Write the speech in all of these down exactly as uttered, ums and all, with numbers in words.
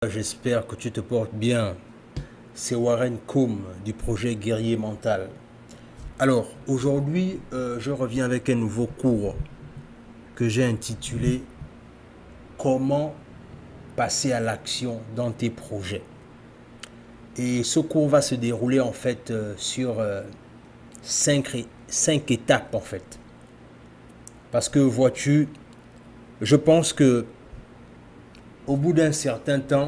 J'espère que tu te portes bien. C'est Warren Coombe du projet Guerrier Mental. Alors, aujourd'hui, euh, je reviens avec un nouveau cours que j'ai intitulé Comment passer à l'action dans tes projets. Et ce cours va se dérouler en fait euh, sur euh, cinq, cinq étapes en fait. Parce que vois-tu, je pense que au bout d'un certain temps,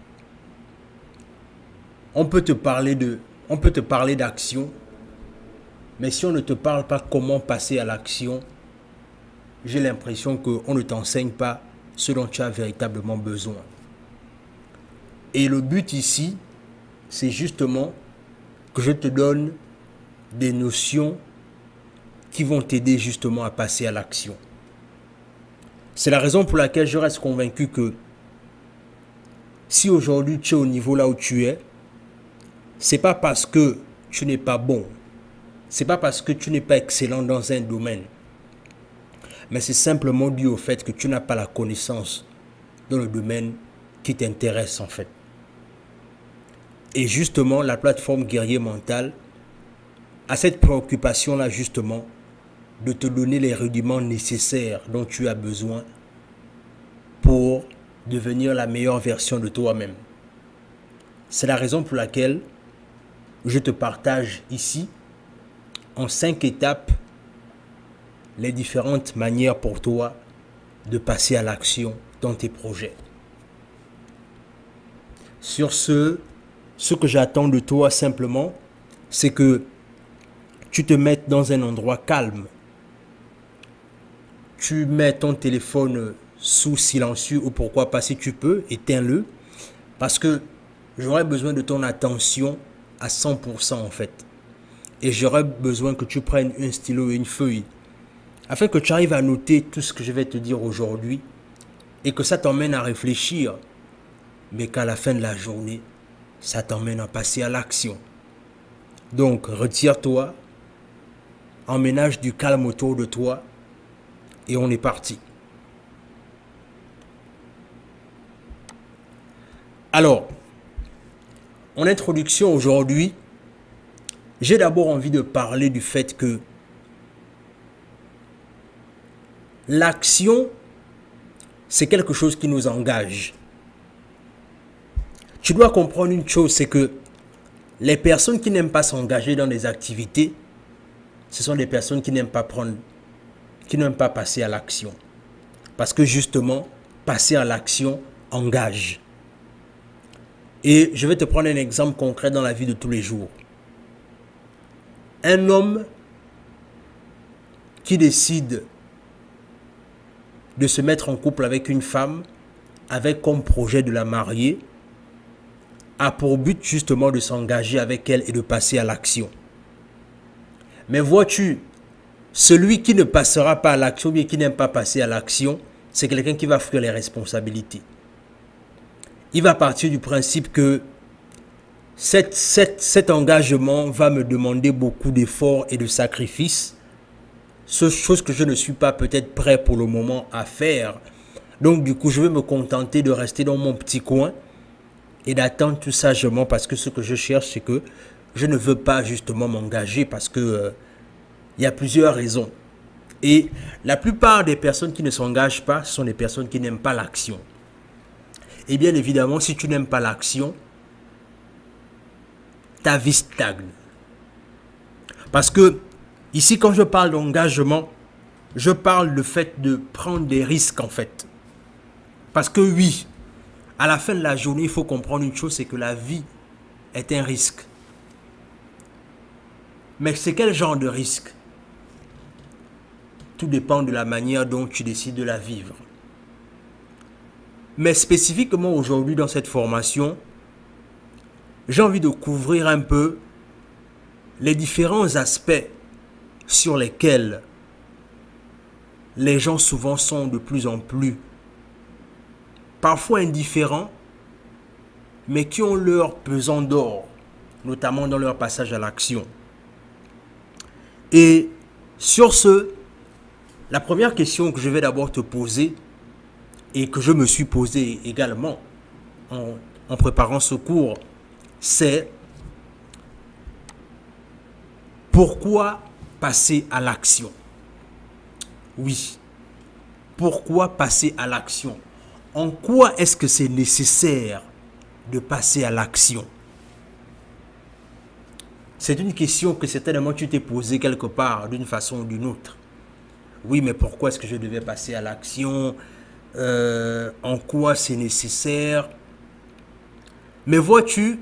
on peut te parler de, on peut te parler d'action, mais si on ne te parle pas comment passer à l'action, j'ai l'impression qu'on ne t'enseigne pas ce dont tu as véritablement besoin. Et le but ici, c'est justement que je te donne des notions qui vont t'aider justement à passer à l'action. C'est la raison pour laquelle je reste convaincu que si aujourd'hui tu es au niveau là où tu es, c'est pas parce que tu n'es pas bon, c'est pas parce que tu n'es pas excellent dans un domaine, mais c'est simplement dû au fait que tu n'as pas la connaissance dans le domaine qui t'intéresse en fait. Et justement, la plateforme Guerrier Mental a cette préoccupation-là justement de te donner les rudiments nécessaires dont tu as besoin pour devenir la meilleure version de toi-même. C'est la raison pour laquelle je te partage ici en cinq étapes les différentes manières pour toi de passer à l'action dans tes projets. Sur ce, ce que j'attends de toi simplement, c'est que tu te mettes dans un endroit calme. Tu mets ton téléphone sous silencieux ou pourquoi pas si tu peux, éteins-le. Parce que j'aurai besoin de ton attention à cent pour cent en fait. Et j'aurai besoin que tu prennes un stylo et une feuille afin que tu arrives à noter tout ce que je vais te dire aujourd'hui et que ça t'emmène à réfléchir, mais qu'à la fin de la journée, ça t'emmène à passer à l'action. Donc, retire-toi, emménage du calme autour de toi et on est parti. Alors, en introduction aujourd'hui, j'ai d'abord envie de parler du fait que l'action, c'est quelque chose qui nous engage. Tu dois comprendre une chose, c'est que les personnes qui n'aiment pas s'engager dans des activités, ce sont des personnes qui n'aiment pas prendre, qui n'aiment pas passer à l'action. Parce que justement, passer à l'action engage. Et je vais te prendre un exemple concret dans la vie de tous les jours. Un homme qui décide de se mettre en couple avec une femme, avec comme projet de la marier, a pour but justement de s'engager avec elle et de passer à l'action. Mais vois-tu, celui qui ne passera pas à l'action, bien qui n'aime pas passer à l'action, c'est quelqu'un qui va fuir les responsabilités. Il va partir du principe que cette, cette, cet engagement va me demander beaucoup d'efforts et de sacrifices, chose que je ne suis pas peut-être prêt pour le moment à faire. Donc du coup, je vais me contenter de rester dans mon petit coin et d'attendre tout sagement parce que ce que je cherche, c'est que je ne veux pas justement m'engager parce que euh, il y a plusieurs raisons. Et la plupart des personnes qui ne s'engagent pas, ce sont des personnes qui n'aiment pas l'action. Et bien évidemment, si tu n'aimes pas l'action, ta vie stagne. Parce que ici, quand je parle d'engagement, je parle du fait de prendre des risques en fait. Parce que oui, à la fin de la journée, il faut comprendre une chose, c'est que la vie est un risque. Mais c'est quel genre de risque? Tout dépend de la manière dont tu décides de la vivre. Mais spécifiquement aujourd'hui dans cette formation, j'ai envie de couvrir un peu les différents aspects sur lesquels les gens souvent sont de plus en plus parfois indifférents, mais qui ont leur pesant d'or, notamment dans leur passage à l'action. Et sur ce, la première question que je vais d'abord te poser, et que je me suis posée également en, en préparant ce cours, c'est pourquoi passer à l'action? Oui. Pourquoi passer à l'action? En quoi est-ce que c'est nécessaire de passer à l'action? C'est une question que certainement tu t'es posée quelque part d'une façon ou d'une autre. Oui, mais pourquoi est-ce que je devais passer à l'action? euh, En quoi c'est nécessaire? Mais vois-tu,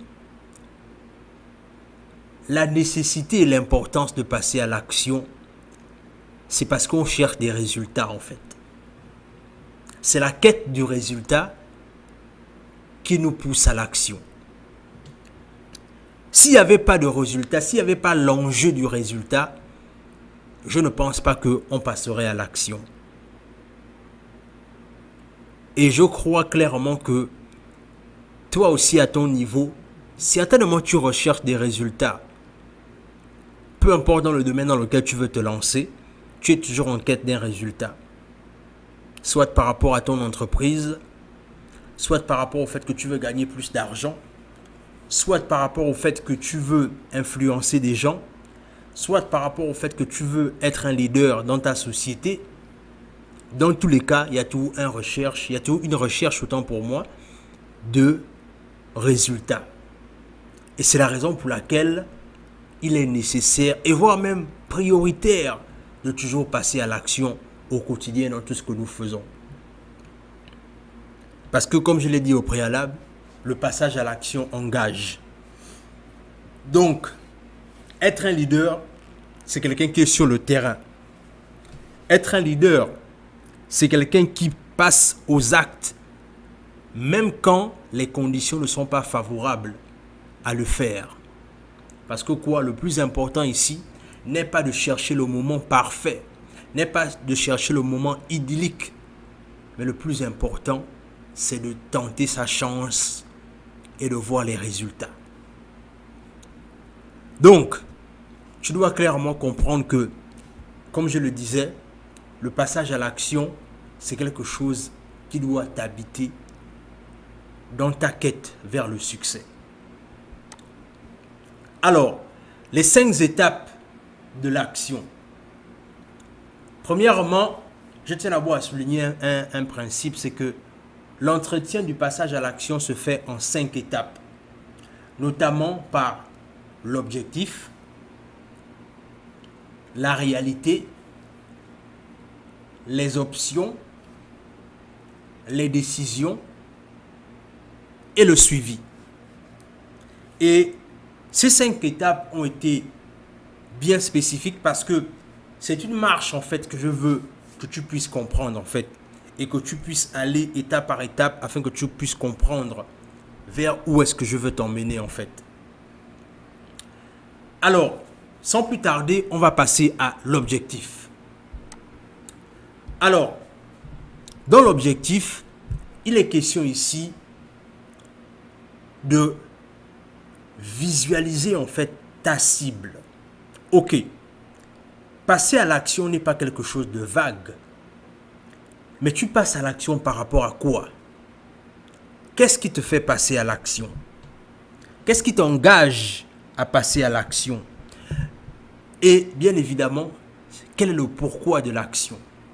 la nécessité et l'importance de passer à l'action, c'est parce qu'on cherche des résultats en fait. C'est la quête du résultat qui nous pousse à l'action. S'il n'y avait pas de résultat, s'il n'y avait pas l'enjeu du résultat, je ne pense pas qu'on passerait à l'action. Et je crois clairement que toi aussi à ton niveau, certainement tu recherches des résultats. Peu importe dans le domaine dans lequel tu veux te lancer, tu es toujours en quête d'un résultat. Soit par rapport à ton entreprise, soit par rapport au fait que tu veux gagner plus d'argent, soit par rapport au fait que tu veux influencer des gens, soit par rapport au fait que tu veux être un leader dans ta société. Dans tous les cas, il y a toujours une recherche, il y a toujours une recherche, autant pour moi, de résultats. Et c'est la raison pour laquelle il est nécessaire, et voire même prioritaire, de toujours passer à l'action au quotidien dans tout ce que nous faisons. Parce que comme je l'ai dit au préalable, le passage à l'action engage. Donc, être un leader, c'est quelqu'un qui est sur le terrain. Être un leader, c'est quelqu'un qui passe aux actes, même quand les conditions ne sont pas favorables à le faire. Parce que quoi, le plus important ici n'est pas de chercher le moment parfait, n'est pas de chercher le moment idyllique, mais le plus important, c'est de tenter sa chance et de voir les résultats. Donc, tu dois clairement comprendre que, comme je le disais, le passage à l'action, c'est quelque chose qui doit t'habiter dans ta quête vers le succès. Alors, les cinq étapes de l'action. Premièrement, je tiens d'abord à souligner un, un, un principe, c'est que l'entretien du passage à l'action se fait en cinq étapes, notamment par l'objectif, la réalité, les options, les décisions et le suivi. Et ces cinq étapes ont été bien spécifiques parce que c'est une marche en fait que je veux que tu puisses comprendre en fait et que tu puisses aller étape par étape afin que tu puisses comprendre vers où est-ce que je veux t'emmener en fait. Alors, sans plus tarder, on va passer à l'objectif. Alors, dans l'objectif, il est question ici de visualiser en fait ta cible. Ok, passer à l'action n'est pas quelque chose de vague, mais tu passes à l'action par rapport à quoi? Qu'est-ce qui te fait passer à l'action? Qu'est-ce qui t'engage à passer à l'action? Et bien évidemment, quel est le pourquoi de l'action?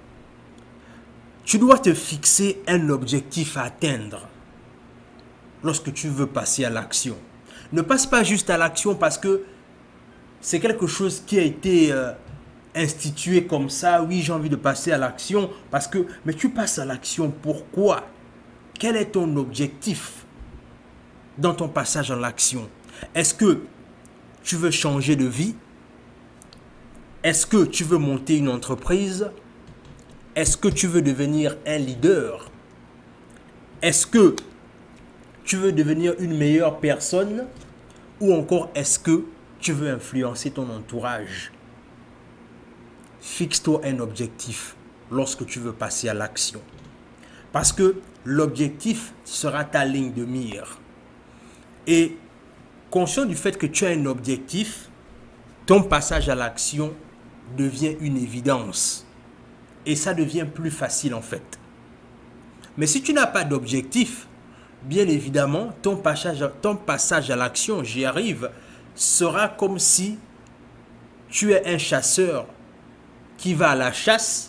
Tu dois te fixer un objectif à atteindre lorsque tu veux passer à l'action. Ne passe pas juste à l'action parce que c'est quelque chose qui a été euh, institué comme ça. Oui, j'ai envie de passer à l'action parce que... Mais tu passes à l'action pourquoi? Quel est ton objectif dans ton passage à l'action? Est-ce que tu veux changer de vie? Est-ce que tu veux monter une entreprise? Est-ce que tu veux devenir un leader? Est-ce que tu veux devenir une meilleure personne? Ou encore est-ce que tu veux influencer ton entourage? Fixe-toi un objectif lorsque tu veux passer à l'action. Parce que l'objectif sera ta ligne de mire. Et conscient du fait que tu as un objectif, ton passage à l'action devient une évidence. Et ça devient plus facile en fait. Mais si tu n'as pas d'objectif, bien évidemment, ton passage, ton passage à l'action, j'y arrive, sera comme si tu es un chasseur qui va à la chasse,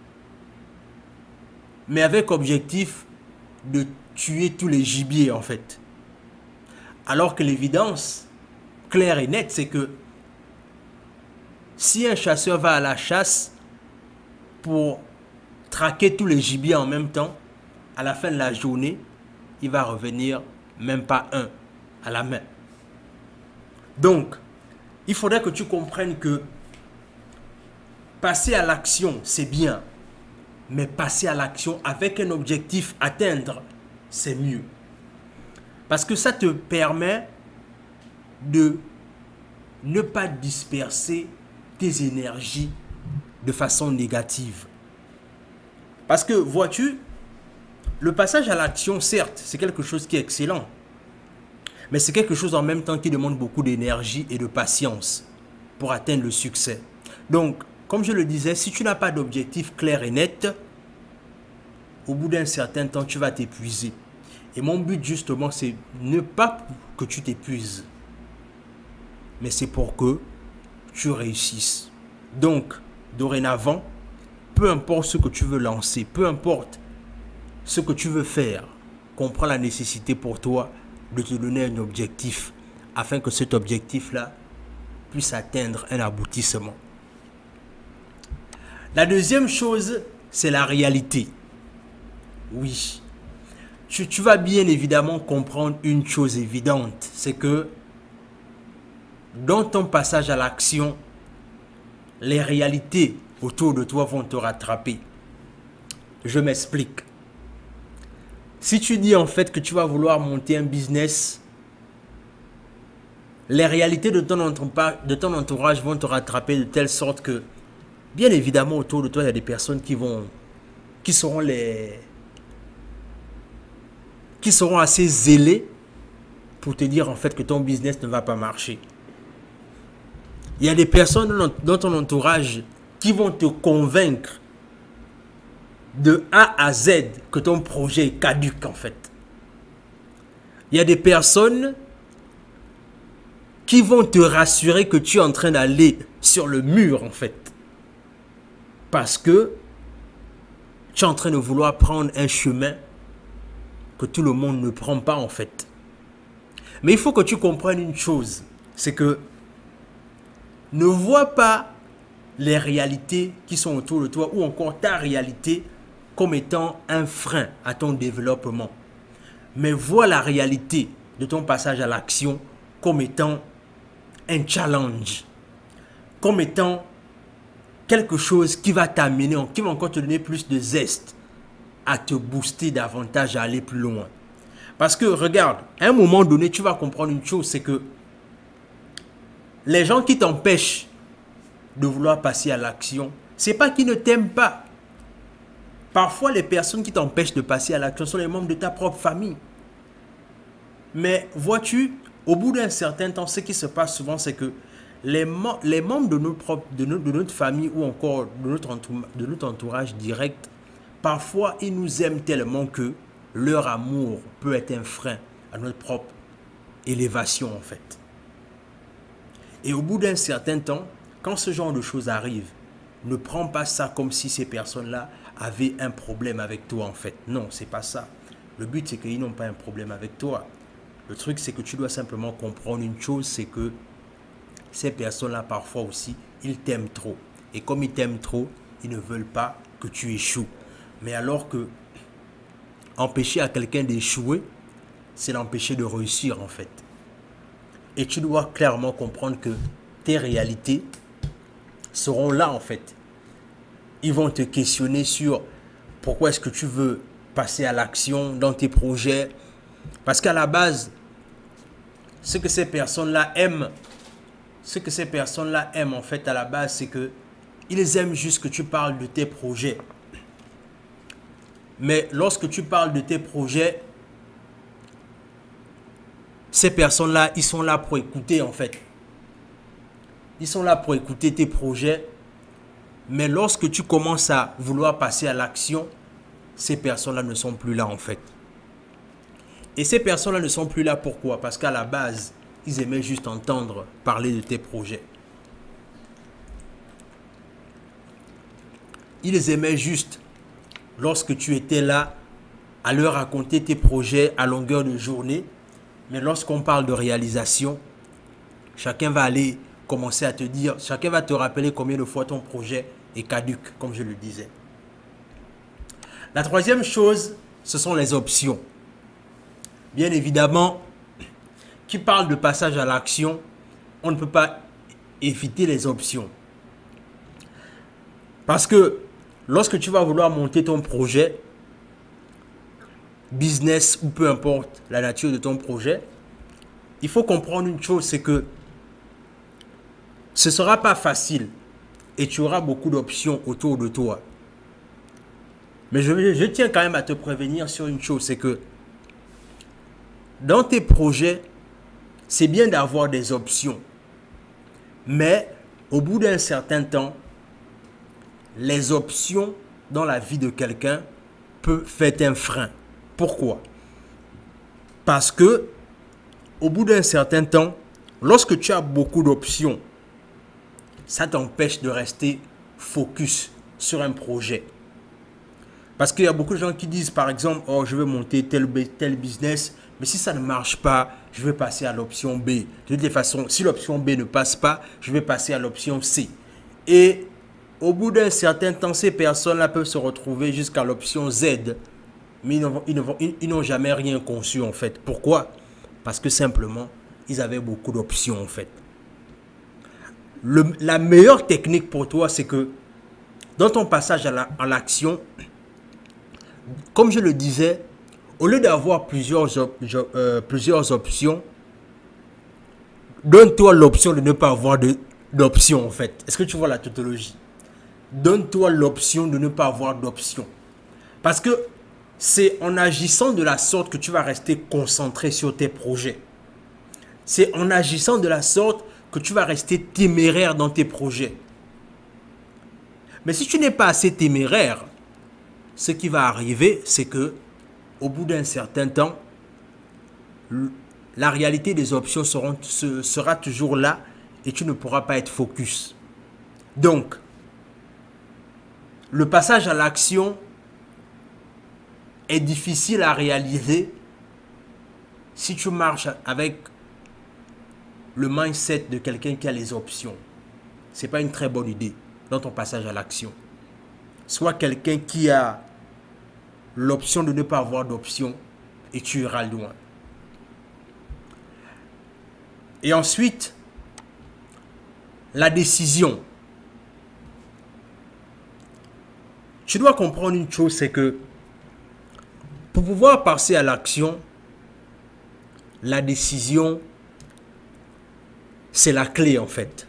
mais avec objectif de tuer tous les gibiers en fait. Alors que l'évidence claire et nette, c'est que si un chasseur va à la chasse pour traquer tous les gibiers en même temps, à la fin de la journée, il va revenir même pas un à la main. Donc, il faudrait que tu comprennes que passer à l'action, c'est bien. Mais passer à l'action avec un objectif à atteindre, c'est mieux. Parce que ça te permet de ne pas disperser tes énergies de façon négative. Parce que, vois-tu, le passage à l'action, certes, c'est quelque chose qui est excellent. Mais c'est quelque chose en même temps qui demande beaucoup d'énergie et de patience pour atteindre le succès. Donc, comme je le disais, si tu n'as pas d'objectif clair et net, au bout d'un certain temps, tu vas t'épuiser. Et mon but, justement, c'est ne pas que tu t'épuises, mais c'est pour que tu réussisses. Donc, dorénavant, peu importe ce que tu veux lancer, peu importe ce que tu veux faire, comprends la nécessité pour toi de te donner un objectif afin que cet objectif-là puisse atteindre un aboutissement. La deuxième chose, c'est la réalité. Oui, tu, tu vas bien évidemment comprendre une chose évidente, c'est que dans ton passage à l'action, les réalités autour de toi vont te rattraper. Je m'explique. Si tu dis en fait que tu vas vouloir monter un business, les réalités de ton, de ton entourage vont te rattraper de telle sorte que, bien évidemment, autour de toi, il y a des personnes qui vont, qui seront les, qui seront assez zélées pour te dire en fait que ton business ne va pas marcher. Il y a des personnes dans ton entourage qui vont te convaincre de A à Z que ton projet est caduc en fait. Il y a des personnes qui vont te rassurer que tu es en train d'aller sur le mur en fait. Parce que tu es en train de vouloir prendre un chemin que tout le monde ne prend pas en fait. Mais il faut que tu comprennes une chose, c'est que ne vois pas les réalités qui sont autour de toi ou encore ta réalité comme étant un frein à ton développement. Mais vois la réalité de ton passage à l'action comme étant un challenge, comme étant quelque chose qui va t'amener, qui va encore te donner plus de zeste à te booster davantage, à aller plus loin. Parce que regarde, à un moment donné, tu vas comprendre une chose, c'est que les gens qui t'empêchent de vouloir passer à l'action, ce n'est pas qu'ils ne t'aiment pas. Parfois, les personnes qui t'empêchent de passer à l'action sont les membres de ta propre famille. Mais vois-tu, au bout d'un certain temps, ce qui se passe souvent, c'est que les, mem les membres de, nos propres, de, nos, de notre famille ou encore de notre, de notre entourage direct, parfois, ils nous aiment tellement que leur amour peut être un frein à notre propre élévation, en fait. Et au bout d'un certain temps, quand ce genre de choses arrive, ne prends pas ça comme si ces personnes-là avaient un problème avec toi, en fait. Non, c'est pas ça. Le but, c'est qu'ils n'ont pas un problème avec toi. Le truc, c'est que tu dois simplement comprendre une chose, c'est que ces personnes-là, parfois aussi, ils t'aiment trop. Et comme ils t'aiment trop, ils ne veulent pas que tu échoues. Mais alors que empêcher à quelqu'un d'échouer, c'est l'empêcher de réussir, en fait. Et tu dois clairement comprendre que tes réalités seront là, en fait. Ils vont te questionner sur pourquoi est-ce que tu veux passer à l'action dans tes projets. Parce qu'à la base, ce que ces personnes-là aiment, ce que ces personnes-là aiment, en fait, à la base, c'est que ils aiment juste que tu parles de tes projets. Mais lorsque tu parles de tes projets, ces personnes-là, ils sont là pour écouter, en fait. Ils sont là pour écouter tes projets. Mais lorsque tu commences à vouloir passer à l'action, ces personnes-là ne sont plus là, en fait. Et ces personnes-là ne sont plus là. Pourquoi? Parce qu'à la base, ils aimaient juste entendre parler de tes projets. Ils aimaient juste, lorsque tu étais là, à leur raconter tes projets à longueur de journée. Mais lorsqu'on parle de réalisation, chacun va aller commencer à te dire, chacun va te rappeler combien de fois ton projet est caduc, comme je le disais. La troisième chose, ce sont les options. Bien évidemment, qui parle de passage à l'action, on ne peut pas éviter les options. Parce que lorsque tu vas vouloir monter ton projet, business ou peu importe la nature de ton projet, il faut comprendre une chose, c'est que ce ne sera pas facile et tu auras beaucoup d'options autour de toi. Mais je, je tiens quand même à te prévenir sur une chose, c'est que dans tes projets, c'est bien d'avoir des options. Mais au bout d'un certain temps, les options dans la vie de quelqu'un peuvent faire un frein. Pourquoi? Parce que au bout d'un certain temps, lorsque tu as beaucoup d'options, ça t'empêche de rester focus sur un projet. Parce qu'il y a beaucoup de gens qui disent par exemple, oh je vais monter tel, tel business, mais si ça ne marche pas, je vais passer à l'option B. De toute façon, si l'option B ne passe pas, je vais passer à l'option C. Et au bout d'un certain temps, ces personnes-là peuvent se retrouver jusqu'à l'option Z. Mais ils n'ont jamais rien conçu en fait. Pourquoi? Parce que simplement, ils avaient beaucoup d'options en fait. Le, la meilleure technique pour toi, c'est que dans ton passage à l'action, comme je le disais, au lieu d'avoir plusieurs, op euh, plusieurs options, donne-toi l'option de ne pas avoir d'option en fait. Est-ce que tu vois la tautologie? Donne-toi l'option de ne pas avoir d'option. Parce que c'est en agissant de la sorte que tu vas rester concentré sur tes projets. C'est en agissant de la sorte que tu vas rester téméraire dans tes projets. Mais si tu n'es pas assez téméraire, ce qui va arriver, c'est que au bout d'un certain temps, la réalité des options seront, sera toujours là et tu ne pourras pas être focus. Donc, le passage à l'action est difficile à réaliser si tu marches avec le mindset de quelqu'un qui a les options. Ce n'est pas une très bonne idée dans ton passage à l'action. Sois quelqu'un qui a l'option de ne pas avoir d'option et tu iras loin. Et ensuite, la décision. Tu dois comprendre une chose, c'est que pour pouvoir passer à l'action, la décision, c'est la clé en fait.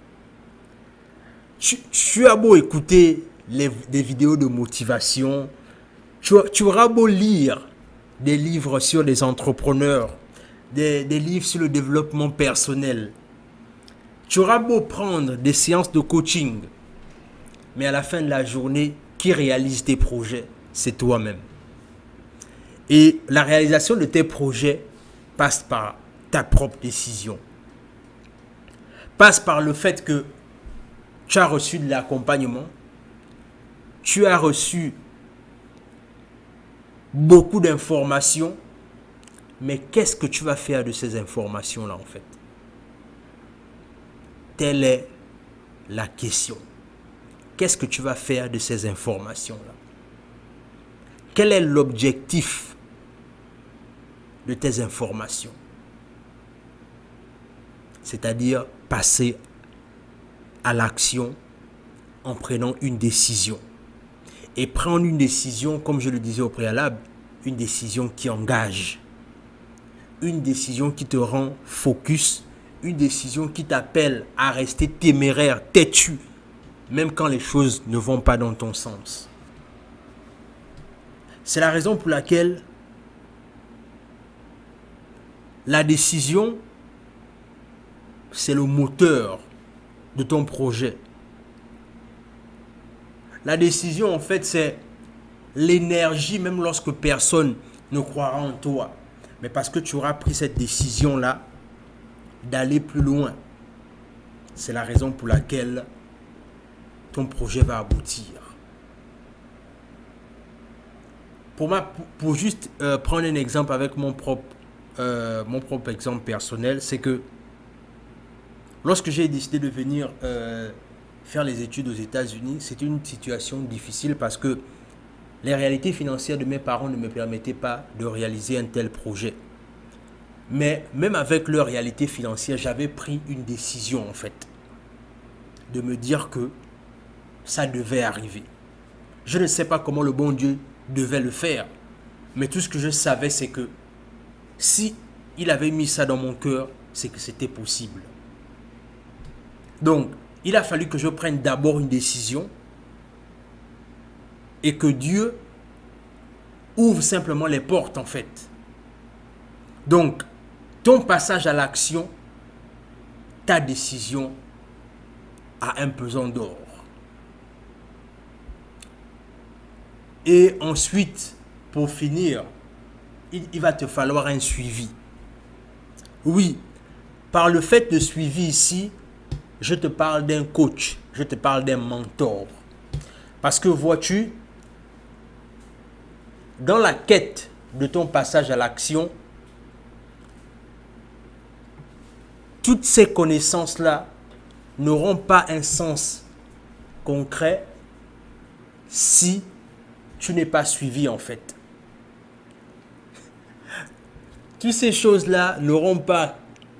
Tu, tu as beau écouter les, des vidéos de motivation, tu, tu auras beau lire des livres sur les entrepreneurs, des, des livres sur le développement personnel, tu auras beau prendre des séances de coaching, mais à la fin de la journée, qui réalise tes projets, c'est toi-même. Et la réalisation de tes projets passe par ta propre décision. Passe par le fait que tu as reçu de l'accompagnement, tu as reçu beaucoup d'informations, mais qu'est-ce que tu vas faire de ces informations-là en fait? Telle est la question. Qu'est-ce que tu vas faire de ces informations-là? Quel est l'objectif de tes informations? C'est-à-dire passer à l'action en prenant une décision. Et prendre une décision, comme je le disais au préalable, une décision qui engage. Une décision qui te rend focus. Une décision qui t'appelle à rester téméraire, têtu, même quand les choses ne vont pas dans ton sens. C'est la raison pour laquelle la décision, c'est le moteur de ton projet. La décision, en fait, c'est l'énergie, même lorsque personne ne croira en toi. mais parce que tu auras pris cette décision-là d'aller plus loin. C'est la raison pour laquelle ton projet va aboutir. Pour, ma, pour, pour juste euh, prendre un exemple avec mon propre, euh, mon propre exemple personnel, c'est que lorsque j'ai décidé de venir euh, faire les études aux États-Unis, c'était une situation difficile parce que les réalités financières de mes parents ne me permettaient pas de réaliser un tel projet. Mais même avec leur réalité financière, j'avais pris une décision en fait, de me dire que ça devait arriver. Je ne sais pas comment le bon Dieu devait le faire, mais tout ce que je savais, c'est que si il avait mis ça dans mon cœur, c'est que c'était possible. Donc, il a fallu que je prenne d'abord une décision et que Dieu ouvre simplement les portes en fait. Donc, ton passage à l'action, ta décision a un pesant d'or. Et ensuite, pour finir, il, il va te falloir un suivi. Oui, par le fait de suivi ici, je te parle d'un coach, je te parle d'un mentor. Parce que vois-tu, dans la quête de ton passage à l'action, toutes ces connaissances-là n'auront pas un sens concret si tu n'es pas suivi en fait. Toutes ces choses-là n'auront pas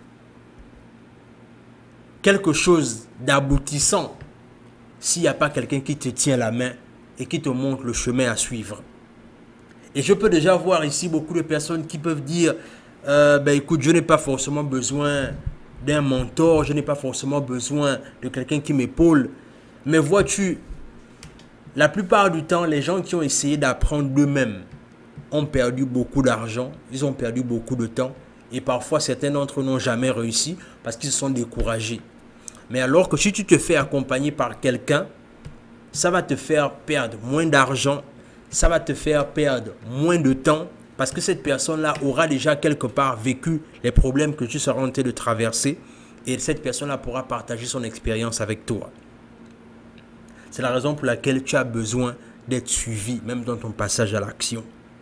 quelque chose d'aboutissant s'il n'y a pas quelqu'un qui te tient la main et qui te montre le chemin à suivre. Et je peux déjà voir ici beaucoup de personnes qui peuvent dire euh, ben écoute, je n'ai pas forcément besoin d'un mentor, je n'ai pas forcément besoin de quelqu'un qui m'épaule. Mais vois-tu, la plupart du temps, les gens qui ont essayé d'apprendre d'eux-mêmes ont perdu beaucoup d'argent, ils ont perdu beaucoup de temps et parfois certains d'entre eux n'ont jamais réussi parce qu'ils se sont découragés. Mais alors que si tu te fais accompagner par quelqu'un, ça va te faire perdre moins d'argent, ça va te faire perdre moins de temps parce que cette personne-là aura déjà quelque part vécu les problèmes que tu seras en train de traverser et cette personne-là pourra partager son expérience avec toi. C'est la raison pour laquelle tu as besoin d'être suivi, même dans ton passage à l'action.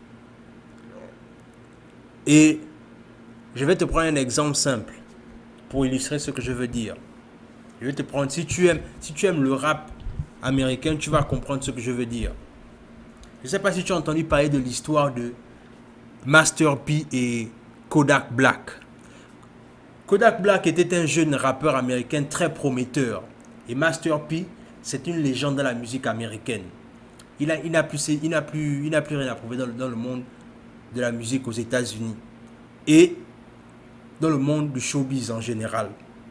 Et je vais te prendre un exemple simple pour illustrer ce que je veux dire. Je vais te prendre, si tu aimes, si tu aimes le rap américain, tu vas comprendre ce que je veux dire. Je ne sais pas si tu as entendu parler de l'histoire de Master P et Kodak Black. Kodak Black était un jeune rappeur américain très prometteur. Et Master P, c'est une légende dans la musique américaine. Il n'a il n'a plus, il n'a plus, il n'a plus rien à prouver dans, dans le monde de la musique aux États-Unis et dans le monde du showbiz en général.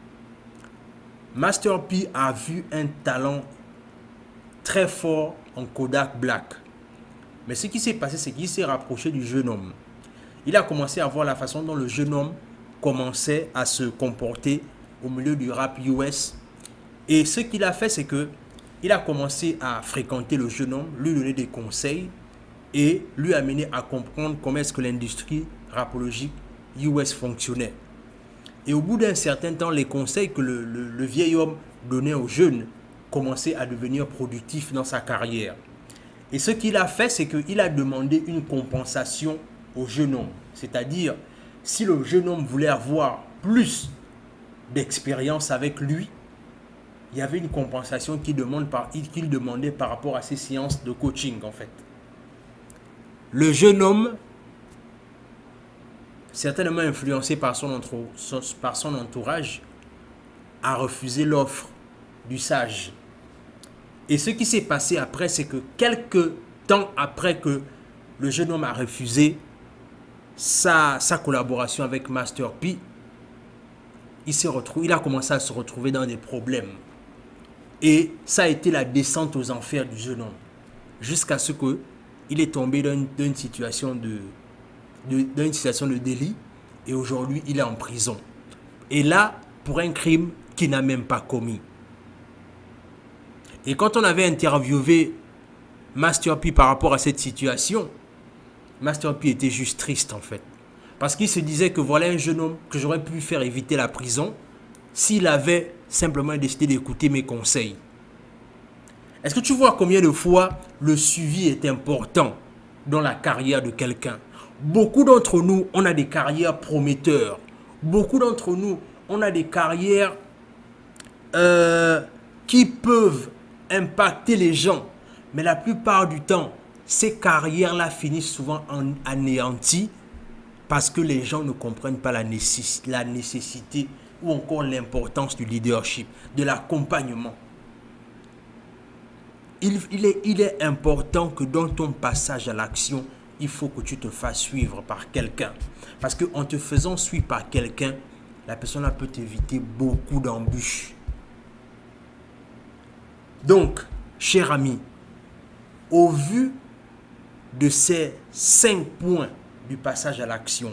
Master P a vu un talent très fort en Kodak Black. Mais ce qui s'est passé, c'est qu'il s'est rapproché du jeune homme. Il a commencé à voir la façon dont le jeune homme commençait à se comporter au milieu du rap U S. Et ce qu'il a fait, c'est que il a commencé à fréquenter le jeune homme, lui donner des conseils et lui amener à comprendre comment est-ce que l'industrie rapologique U S fonctionnait. Et au bout d'un certain temps, les conseils que le, le, le vieil homme donnait aux jeunes commençaient à devenir productifs dans sa carrière. Et ce qu'il a fait, c'est qu'il a demandé une compensation au jeune homme. C'est-à-dire, si le jeune homme voulait avoir plus d'expérience avec lui, il y avait une compensation qu'il demande par, qu'il demandait par rapport à ses séances de coaching en fait. Le jeune homme, certainement influencé par son, par son entourage, a refusé l'offre du sage. Et ce qui s'est passé après, c'est que quelques temps après que le jeune homme a refusé sa, sa collaboration avec Master P, il, s'est retrouvé, il a commencé à se retrouver dans des problèmes. Et ça a été la descente aux enfers du jeune homme. Jusqu'à ce qu'il est tombé dans une, dans une situation de, de, dans une situation de délit. Et aujourd'hui, il est en prison. Et là, pour un crime qu'il n'a même pas commis. Et quand on avait interviewé Master P par rapport à cette situation, Master P était juste triste en fait. Parce qu'il se disait que voilà un jeune homme que j'aurais pu faire éviter la prison s'il avait simplement décidé d'écouter mes conseils. Est-ce que tu vois combien de fois le suivi est important dans la carrière de quelqu'un? Beaucoup d'entre nous, on a des carrières prometteurs. Beaucoup d'entre nous, on a des carrières euh, qui peuvent impacter les gens. Mais la plupart du temps, ces carrières-là finissent souvent en anéanties parce que les gens ne comprennent pas la nécessité, la nécessité ou encore l'importance du leadership, de l'accompagnement. Il, il, est, il est important que dans ton passage à l'action, il faut que tu te fasses suivre par quelqu'un. Parce qu'en te faisant suivre par quelqu'un, la personne peut t'éviter beaucoup d'embûches. Donc, cher ami, au vu de ces cinq points du passage à l'action,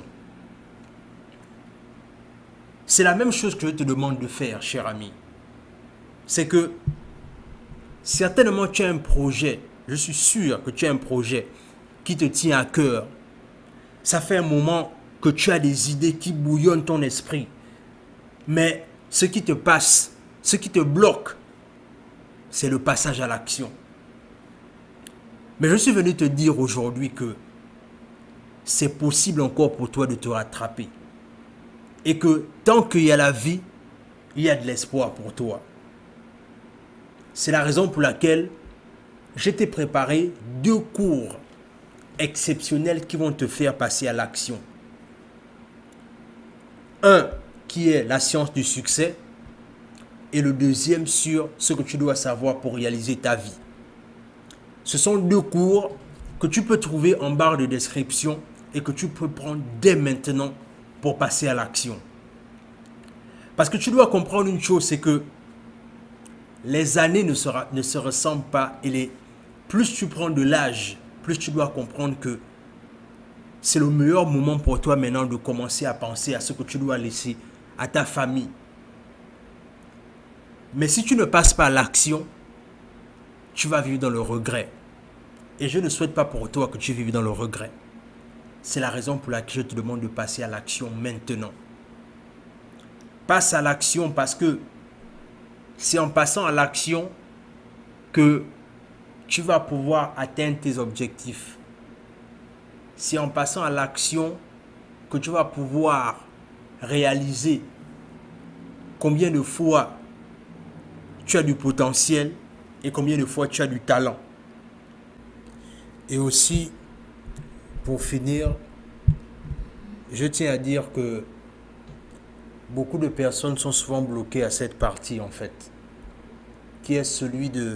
c'est la même chose que je te demande de faire, cher ami. C'est que certainement tu as un projet, je suis sûr que tu as un projet qui te tient à cœur. Ça fait un moment que tu as des idées qui bouillonnent ton esprit. Mais ce qui te passe, ce qui te bloque, c'est le passage à l'action. Mais je suis venu te dire aujourd'hui que c'est possible encore pour toi de te rattraper. Et que tant qu'il y a la vie, il y a de l'espoir pour toi. C'est la raison pour laquelle je t'ai préparé deux cours exceptionnels qui vont te faire passer à l'action. Un qui est la science du succès et le deuxième sur ce que tu dois savoir pour réaliser ta vie. Ce sont deux cours que tu peux trouver en barre de description et que tu peux prendre dès maintenant pour passer à l'action. Parce que tu dois comprendre une chose, c'est que les années ne se, ne se ressemblent pas et les, plus tu prends de l'âge, plus tu dois comprendre que c'est le meilleur moment pour toi maintenant de commencer à penser à ce que tu dois laisser à ta famille. Mais si tu ne passes pas à l'action, tu vas vivre dans le regret. Et je ne souhaite pas pour toi que tu vives dans le regret. C'est la raison pour laquelle je te demande de passer à l'action maintenant. Passe à l'action parce que c'est en passant à l'action que tu vas pouvoir atteindre tes objectifs. C'est en passant à l'action que tu vas pouvoir réaliser combien de fois tu as du potentiel et combien de fois tu as du talent. Et aussi, pour finir, je tiens à dire que beaucoup de personnes sont souvent bloquées à cette partie en fait, qui est celui de,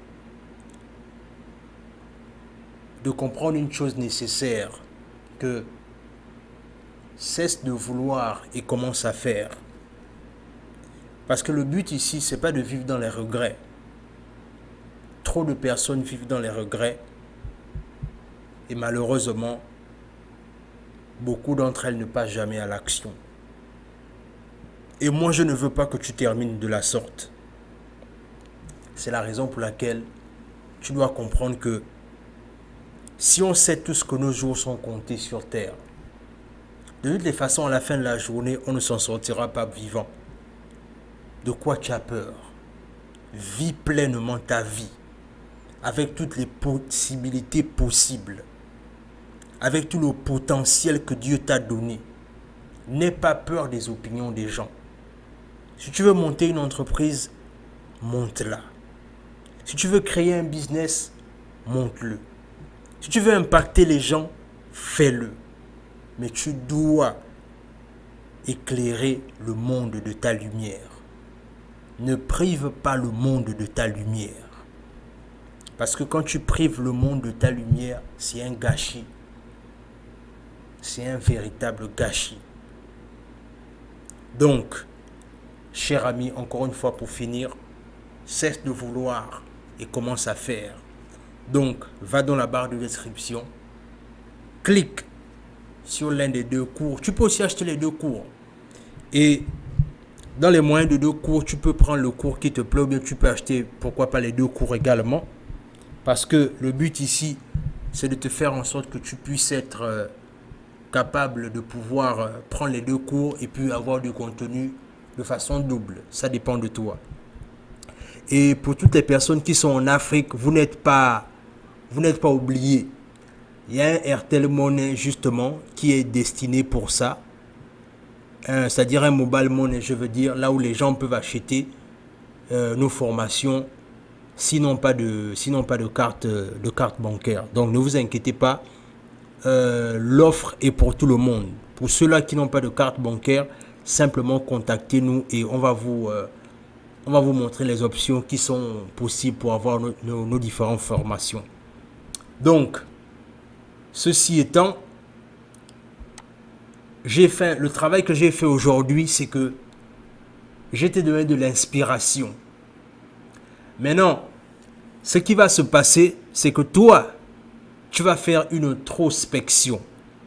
de comprendre une chose nécessaire, que cesse de vouloir et commence à faire. Parce que le but ici, c'est pas de vivre dans les regrets. Trop de personnes vivent dans les regrets et malheureusement, beaucoup d'entre elles ne passent jamais à l'action. Et moi, je ne veux pas que tu termines de la sorte. C'est la raison pour laquelle tu dois comprendre que si on sait tous que nos jours sont comptés sur terre, de toutes les façons, à la fin de la journée, on ne s'en sortira pas vivant. De quoi tu as peur? Vis pleinement ta vie, avec toutes les possibilités possibles, avec tout le potentiel que Dieu t'a donné. N'aie pas peur des opinions des gens. Si tu veux monter une entreprise, monte-la. Si tu veux créer un business, monte-le. Si tu veux impacter les gens, fais-le. Mais tu dois éclairer le monde de ta lumière. Ne prive pas le monde de ta lumière. Parce que quand tu prives le monde de ta lumière, c'est un gâchis. C'est un véritable gâchis. Donc, cher ami, encore une fois pour finir, cesse de vouloir et commence à faire. Donc, va dans la barre de description, clique sur l'un des deux cours. Tu peux aussi acheter les deux cours. Et dans les moyens de deux cours, tu peux prendre le cours qui te plaît ou bien tu peux acheter, pourquoi pas, les deux cours également. Parce que le but ici, c'est de te faire en sorte que tu puisses être euh, capable de pouvoir euh, prendre les deux cours et puis avoir du contenu de façon double. Ça dépend de toi. Et pour toutes les personnes qui sont en Afrique, vous n'êtes pas, vous n'êtes pas oubliés. Il y a un Airtel Money justement qui est destiné pour ça. Euh, c'est-à-dire un mobile money, je veux dire, là où les gens peuvent acheter euh, nos formations, sinon pas de, sinon pas de carte, de carte bancaire. Donc ne vous inquiétez pas, euh, l'offre est pour tout le monde. Pour ceux-là qui n'ont pas de carte bancaire, simplement contactez-nous et on va vous, euh, on va vous montrer les options qui sont possibles pour avoir nos, nos, nos différentes formations. Donc, ceci étant, j'ai fait, le travail que j'ai fait aujourd'hui, c'est que j'ai te donné de l'inspiration. Maintenant, ce qui va se passer, c'est que toi, tu vas faire une introspection.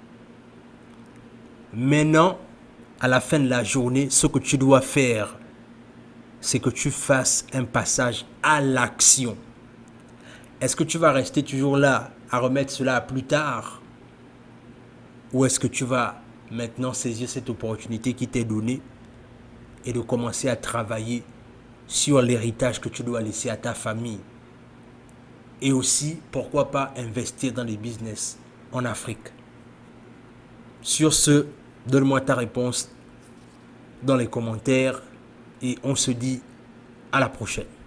Maintenant, à la fin de la journée, ce que tu dois faire, c'est que tu fasses un passage à l'action. Est-ce que tu vas rester toujours là à remettre cela à plus tard? Ou est-ce que tu vas maintenant saisir cette opportunité qui t'est donnée et de commencer à travailler sur l'héritage que tu dois laisser à ta famille? Et aussi, pourquoi pas investir dans les business en Afrique? Sur ce, donne-moi ta réponse dans les commentaires et on se dit à la prochaine.